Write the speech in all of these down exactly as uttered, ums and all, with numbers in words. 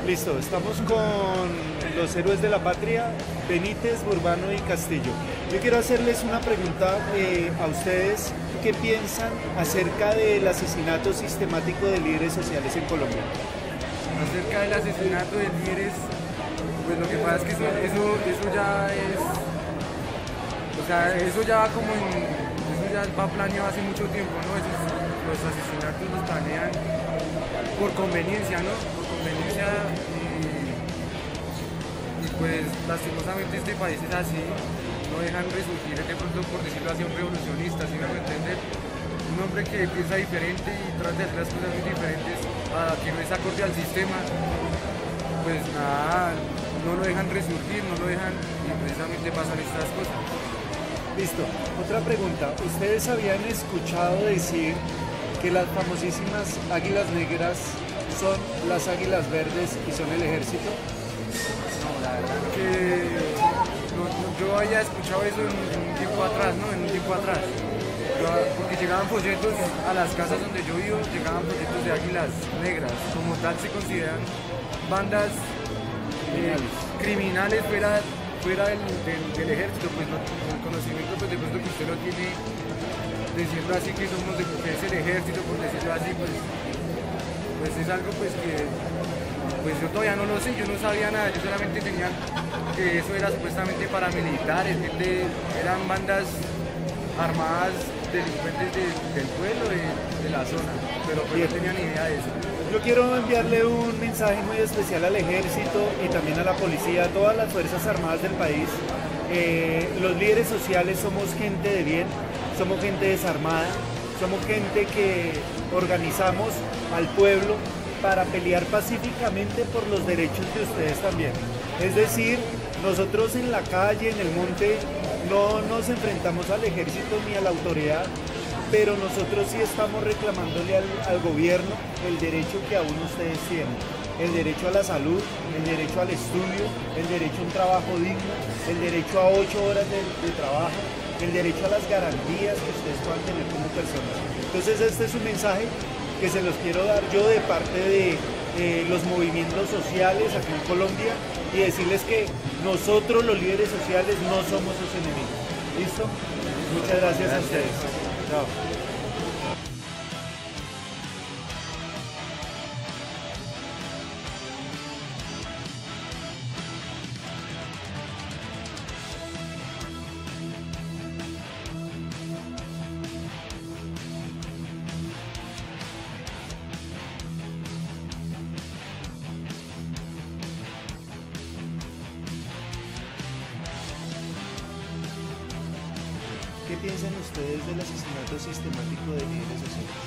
Listo, estamos con los héroes de la patria, Benítez, Burbano y Castillo. Yo quiero hacerles una pregunta eh, a ustedes. ¿Qué piensan acerca del asesinato sistemático de líderes sociales en Colombia? Acerca del asesinato de líderes, pues lo que pasa es que eso, eso, eso ya es, o sea, eso ya va como en, eso ya va planeado hace mucho tiempo, ¿no? Esos, los asesinatos los planean por conveniencia, ¿no? Por conveniencia y, y pues lastimosamente este país es así, no dejan resurgir de pronto, por decirlo así, un revolucionista, ¿sí me hago entender? Un hombre que piensa diferente y trata de hacer las cosas muy diferentes a que no es acorde al sistema, pues nada, no lo dejan resurgir, no lo dejan y precisamente pasan estas cosas. Listo. Otra pregunta. ¿Ustedes habían escuchado decir que las famosísimas águilas negras son las águilas verdes y son el ejército? No, la verdad que no, no, yo había escuchado eso en, en un tiempo atrás, ¿no? En un tiempo atrás. Yo, porque llegaban folletos a las casas donde yo vivo, llegaban folletos de águilas negras. Como tal se consideran bandas eh, criminales fuera, fuera del, del, del ejército, pues no, el conocimiento pues de pronto que usted lo tiene, diciendo así que somos de que es el ejército, por decirlo así, pues, pues es algo pues que pues yo todavía no lo sé, yo no sabía nada, yo solamente tenía que eso era supuestamente paramilitares, gente, eran bandas armadas delincuentes de, del pueblo, de, de la zona, pero pues no tenía ni idea de eso. Yo quiero enviarle un mensaje muy especial al ejército y también a la policía, a todas las fuerzas armadas del país. Eh, los líderes sociales somos gente de bien, somos gente desarmada, somos gente que organizamos al pueblo para pelear pacíficamente por los derechos de ustedes también. Es decir, nosotros en la calle, en el monte, no nos enfrentamos al ejército ni a la autoridad, pero nosotros sí estamos reclamándole al, al gobierno el derecho que aún ustedes tienen. El derecho a la salud, el derecho al estudio, el derecho a un trabajo digno, el derecho a ocho horas de, de trabajo, el derecho a las garantías que ustedes puedan tener como personas. Entonces este es un mensaje que se los quiero dar yo de parte de eh, los movimientos sociales aquí en Colombia y decirles que nosotros los líderes sociales no somos sus enemigos. ¿Listo? Muchas gracias, gracias. a ustedes. Chao. ¿Qué piensan ustedes del asesinato sistemático de líderes sociales?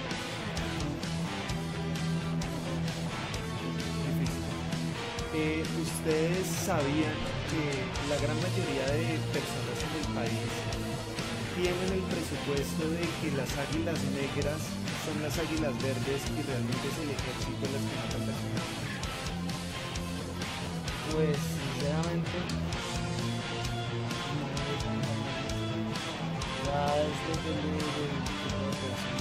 Eh, ¿Ustedes sabían que la gran mayoría de personas en el país tienen el presupuesto de que las águilas negras son las águilas verdes y realmente es el ejército las que matan personas? Pues sinceramente es depende del tipo de persona.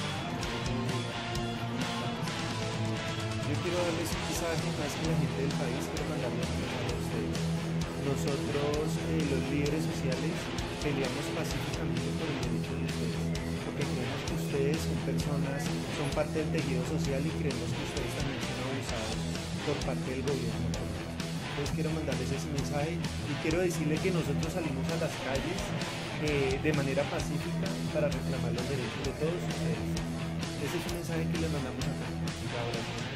Yo quiero darles un mensaje más que la gente del país, quiero mandarles un mensaje a ustedes. Nosotros, eh, los líderes sociales, peleamos pacíficamente por el derecho de ustedes, porque creemos que ustedes son personas, son parte del tejido social y creemos que ustedes también son abusados por parte del gobierno. Entonces quiero mandarles ese mensaje y quiero decirle que nosotros salimos a las calles eh, de manera pacífica para reclamar los derechos de todos ustedes. Ese es un mensaje que les mandamos a todos.